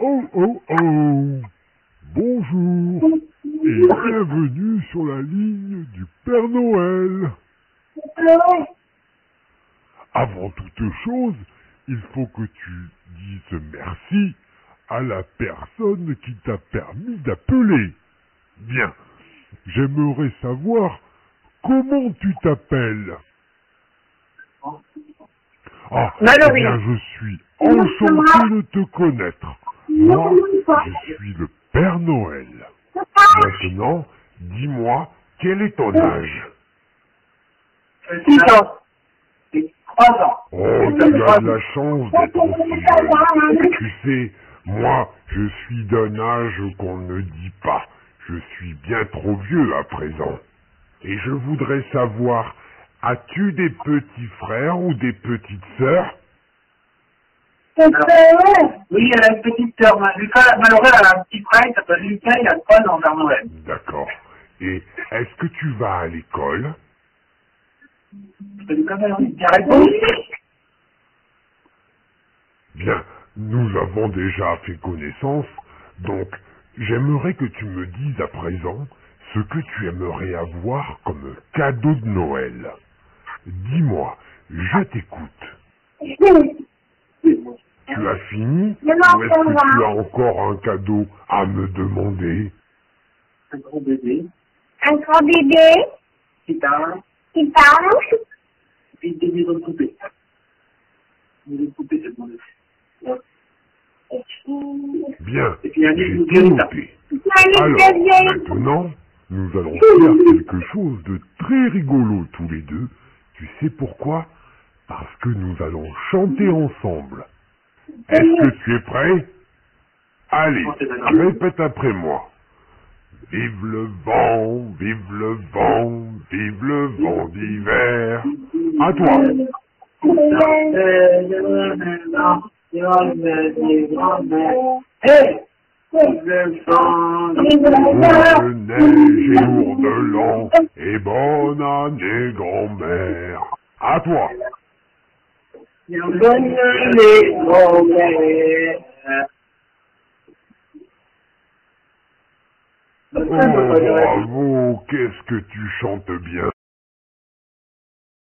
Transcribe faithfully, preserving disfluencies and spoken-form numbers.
Oh oh oh! Bonjour et bienvenue sur la ligne du Père Noël. Avant toute chose, il faut que tu dises merci à la personne qui t'a permis d'appeler. Bien, j'aimerais savoir comment tu t'appelles. Ah, eh bien, je suis enchanté de te connaître. Moi, je suis le Père Noël. Maintenant, dis-moi, quel est ton âge? six ans. trois ans. Oh, tu as de la chance d'être aussi jeune. Tu sais, moi, je suis d'un âge qu'on ne dit pas. Je suis bien trop vieux à présent. Et je voudrais savoir, as-tu des petits frères ou des petites sœurs? Oui, elle a une petite sœur. Lucas, malheureusement, elle a un petit frère, il s'appelle Lucas, il a trois ans vers Noël. D'accord. Et est-ce que tu vas à l'école? Lucas, il a répondu. Bien, nous avons déjà fait connaissance, donc j'aimerais que tu me dises à présent ce que tu aimerais avoir comme cadeau de Noël. Dis-moi, je t'écoute. Tu as fini ou est-ce que tu as encore un cadeau à me demander? Un gros bébé. Un grand bébé Qui parle. qui parle. Et puis des maisons de poupées. Des maisons de poupées, c'est bon. Bien, Et puis un j'ai livre tout de noté. Alors, maintenant, nous allons faire quelque chose de très rigolo tous les deux. Tu sais pourquoi? Parce que nous allons chanter ensemble. Est-ce que tu es prêt? Allez, répète après moi. Vive le vent, vive le vent, vive le vent d'hiver. À toi. Hey! Le sang, Bonne neige et ourdelans, et bonne année grand-mère. À toi. bonne année, grand-mère. Oh, bravo, qu'est-ce que tu chantes bien.